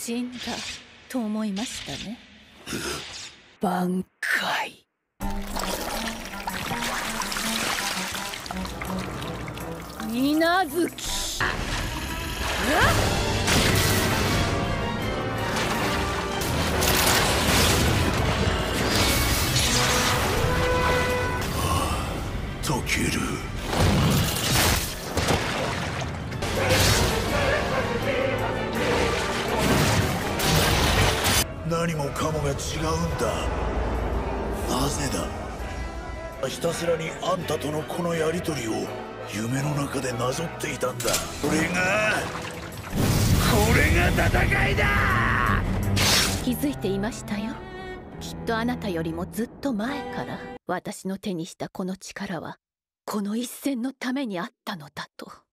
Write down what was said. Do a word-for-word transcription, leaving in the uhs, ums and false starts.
死んだと思いましたね。 挽回。 水無月。 溶ける。何もかもが違うんだ。なぜだ。ひたすらにあんたとのこのやりとりを夢の中でなぞっていたんだ。これがこれが戦いだ。 気づいていましたよ。きっとあなたよりもずっと前から私の手にしたこの力はこの一戦のためにあったのだと。